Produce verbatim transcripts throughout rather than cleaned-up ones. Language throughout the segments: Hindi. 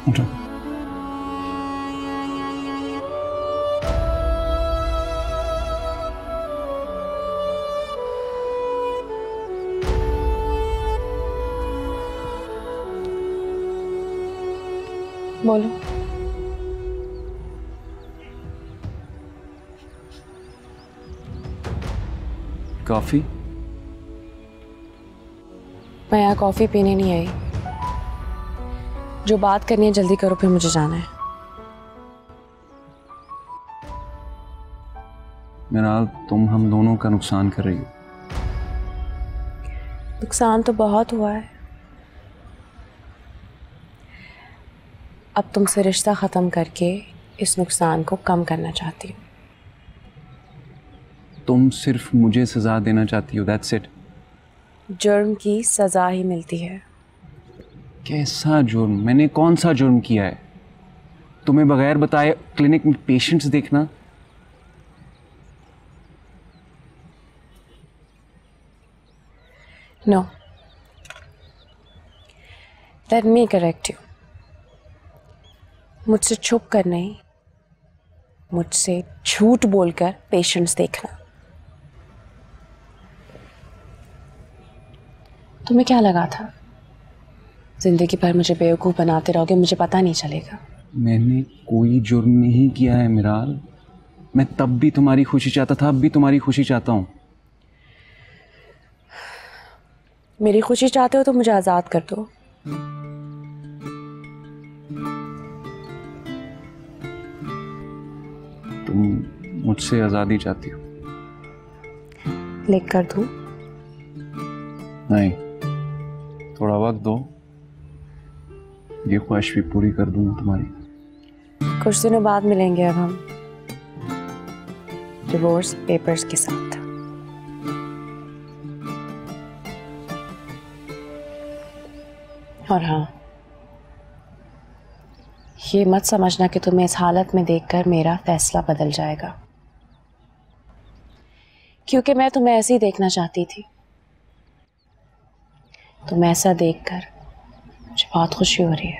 उठो। बोलो। कॉफी? मैं यहाँ कॉफी पीने नहीं आई। जो बात करनी है जल्दी करो, फिर मुझे जाना है। मेरा, तुम हम दोनों का नुकसान कर रही हो। नुकसान तो बहुत हुआ है। अब तुमसे रिश्ता खत्म करके इस नुकसान को कम करना चाहती हूँ। तुम सिर्फ मुझे सजा देना चाहती हो, दैट्स इट। जुर्म की सजा ही मिलती है। कैसा जुर्म? मैंने कौन सा जुर्म किया है? तुम्हें बगैर बताए क्लिनिक में पेशेंट्स देखना? No, let me correct you. मुझसे छुप कर नहीं, मुझसे झूठ बोलकर पेशेंट्स देखना। तुम्हें क्या लगा था जिंदगी भर मुझे बेवकूफ बनाते रहोगे, मुझे पता नहीं चलेगा? मैंने कोई जुर्म नहीं किया है मिराल। मैं तब भी तुम्हारी खुशी चाहता था, अब भी तुम्हारी खुशी चाहता हूँ। मेरी खुशी चाहते हो तो मुझे आजाद कर दो। तुम मुझसे आज़ादी चाहती हो? लिख कर दूं? नहीं, थोड़ा वक्त दो, ये ख्वाहिश भी पूरी कर दूंगा तुम्हारी। कुछ दिनों बाद मिलेंगे अब हम डिवोर्स पेपर्स के साथ। और हाँ, ये मत समझना कि तुम्हें इस हालत में देखकर मेरा फैसला बदल जाएगा, क्योंकि मैं तुम्हें ऐसे ही देखना चाहती थी। तुम ऐसा देखकर मुझे बहुत खुशी हो रही है।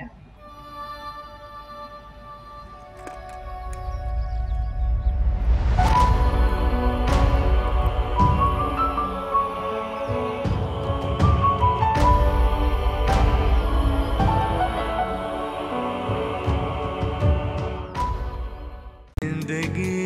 जिंदगी